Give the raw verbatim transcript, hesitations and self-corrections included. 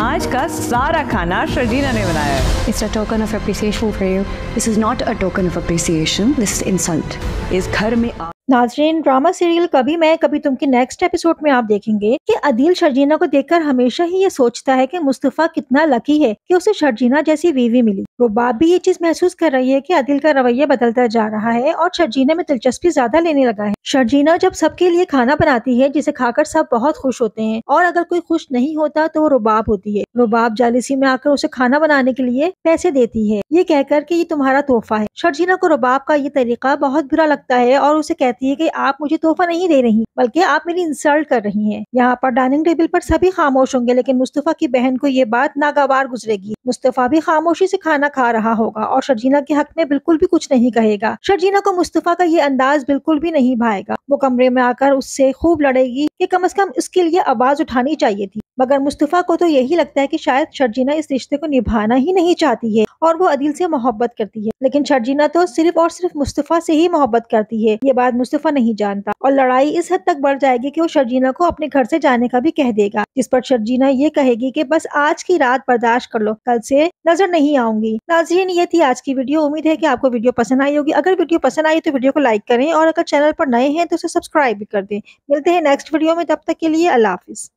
आज का सारा खाना शर्जीना ने बनाया है। It's a token of appreciation for you. This is not a token of appreciation. This is insult. इस घर में नाज़रीन, ड्रामा सीरियल कभी मैं कभी तुम के नेक्स्ट एपिसोड में आप देखेंगे कि अदील शर्जीना को देखकर हमेशा ही ये सोचता है कि मुस्तफा कितना लकी है कि उसे शर्जीना जैसी बीवी मिली। रुबाब भी ये चीज महसूस कर रही है कि अदील का रवैया बदलता जा रहा है और शर्जीना में दिलचस्पी ज्यादा लेने लगा है। शर्जीना जब सबके लिए खाना बनाती है जिसे खाकर सब बहुत खुश होते हैं, और अगर कोई खुश नहीं होता तो वो रुबाब होती है। रुबाब जालिसी में आकर उसे खाना बनाने के लिए पैसे देती है, ये कहकर कि ये तुम्हारा तोहफा है। शर्जीना को रुबाब का ये तरीका बहुत बुरा लगता है और उसे कहती है कि आप मुझे तोहफा नहीं दे रही बल्कि आप मेरी इंसल्ट कर रही हैं। यहाँ पर डाइनिंग टेबल पर सभी खामोश होंगे, लेकिन मुस्तफा की बहन को ये बात नागवार गुजरेगी। मुस्तफा भी खामोशी से खाना खा रहा होगा और शर्जीना के हक में बिल्कुल भी कुछ नहीं कहेगा। शर्जीना को मुस्तफा का ये अंदाज बिल्कुल भी नहीं भाएगा। वो कमरे में आकर उससे खूब लड़ेगी कि कम से कम इसके लिए आवाज उठानी चाहिए थी, मगर मुस्तफा को तो यही लगता है कि शायद शर्जीना इस रिश्ते को निभाना ही नहीं चाहती है और वो अदील से मोहब्बत करती है। लेकिन शर्जीना तो सिर्फ और सिर्फ मुस्तफा से ही मोहब्बत करती है, ये बात मुस्तफा नहीं जानता। और लड़ाई इस हद तक बढ़ जाएगी कि वो शर्जीना को अपने घर से जाने का भी कह देगा, जिस पर शर्जीना ये कहेगी कि बस आज की रात बर्दाश्त कर लो, कल से नजर नहीं आऊंगी। नाज़रीन, ये थी आज की वीडियो। उम्मीद है कि आपको वीडियो पसंद आई होगी। अगर वीडियो पसंद आई तो वीडियो को लाइक करें और अगर चैनल पर नए हैं तो उसे सब्सक्राइब भी कर दें। मिलते हैं नेक्स्ट वीडियो में, तब तक के लिए अल्लाह हाफिज।